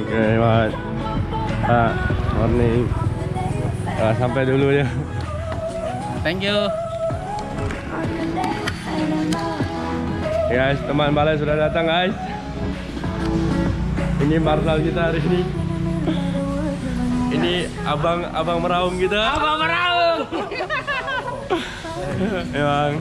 Okay, Mat. Morning. Sampai dulu ya. Thank you. Guys, teman balai sudah datang guys. Ini Marshal kita hari ini. Ini abang meraung kita. Abang meraung. Emang.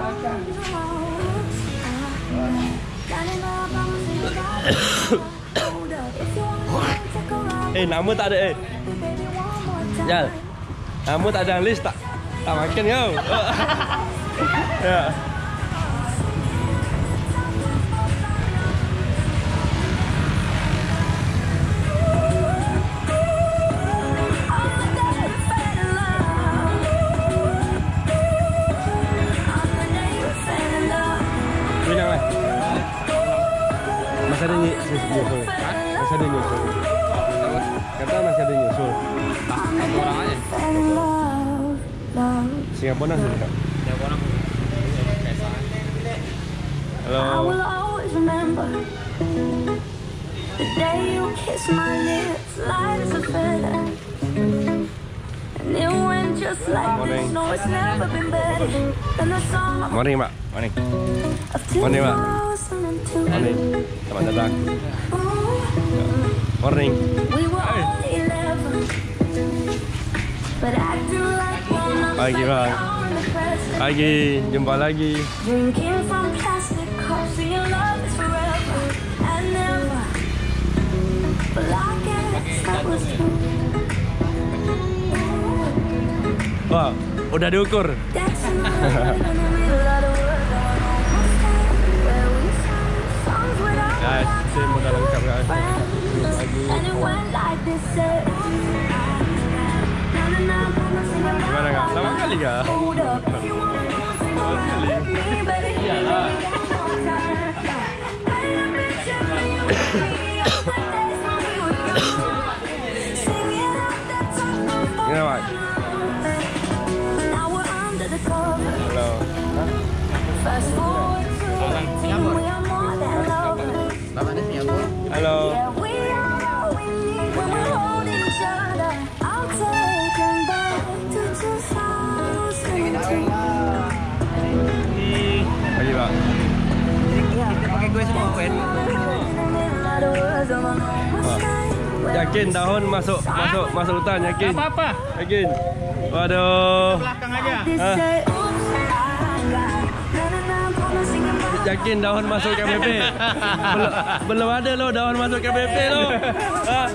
Nama tak ada Jal. Nama tak ada list tak makan kau. Ya. Masih ada nyusul. Masih ada nyusul. Kata masih ada nyusul. Satu orang aja. Singapura sih kak. Singapura. Halo. Morning Mak. Morning. Morning Mak. Morning. Selamat datang. Morning. Pagi bang. Pagi. Jumpa lagi. Wah, udah diukur. Guys, saya udah lengkap guys. Gimana kak? Lama kali kak? Iyalah. Gimana Mak? Halo. Singapura. Bapaknya Singapura. Halo. Pagi Pak. Pakai gue semua pen. Yakin daun masuk hutan yakin? Apa? Yakin? Waduh. Belakang aja. Yakin daun masuk KBP? Belum ada lo daun masuk KBP lo.